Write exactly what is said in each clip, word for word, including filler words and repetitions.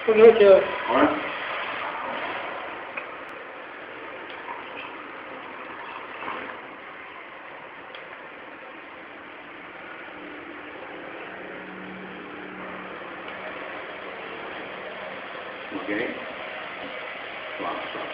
Mucho. Ahora. Okay. Stop, stop.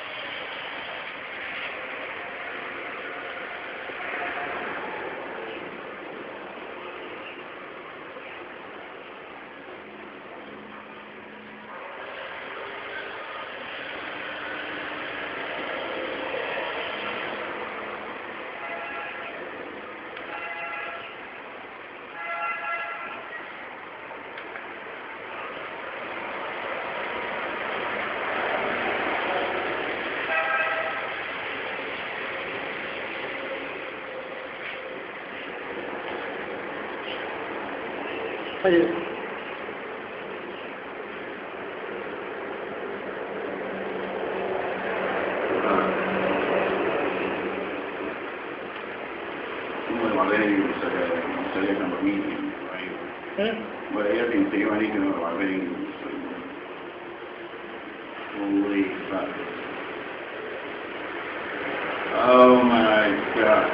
Oye. Uno de Barberi no sabía, no sabía que dormir. ¿Eh? Bueno, ella te iban a ir que no Barberi. Holy fuck. Oh my god.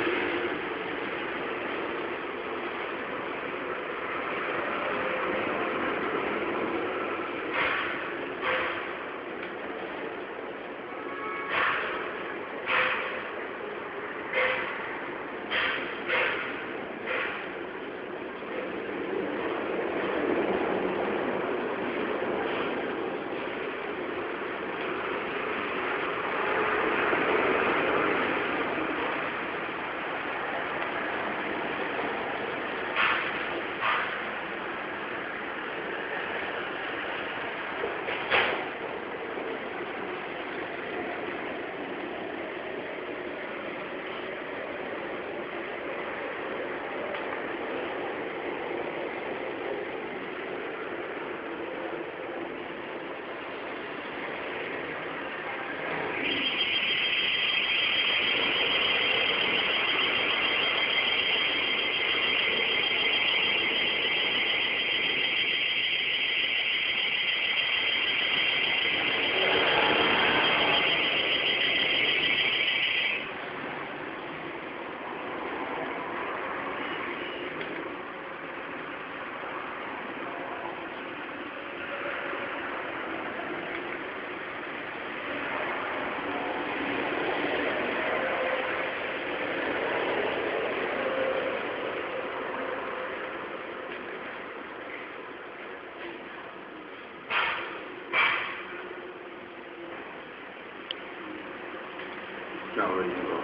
Not really well.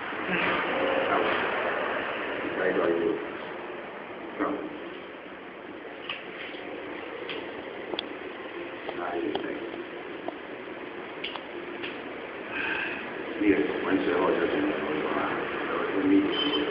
I like you. Come. Now you think. Yes, Wednesday, all your things are going on. So it's a meeting.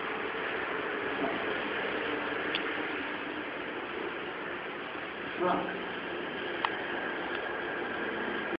Fuck.